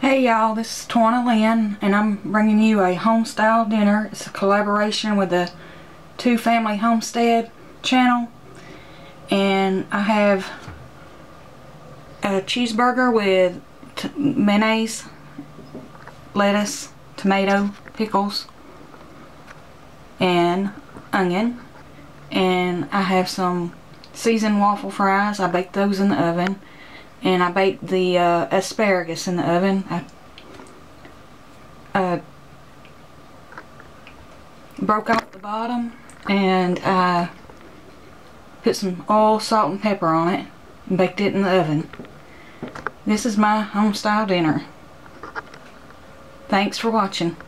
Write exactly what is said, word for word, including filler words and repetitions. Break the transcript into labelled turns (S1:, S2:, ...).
S1: Hey y'all, this is Twana Lynn, and I'm bringing you a Homestyle dinner. It's a collaboration with the Two Family Homestead channel, and I have a cheeseburger with t mayonnaise, lettuce, tomato, pickles, and onion, and I have some seasoned waffle fries. I baked those in the oven. And I baked the uh, asparagus in the oven. I uh, broke off the bottom and I put some oil, salt, and pepper on it and baked it in the oven. This is my home style dinner. Thanks for watching.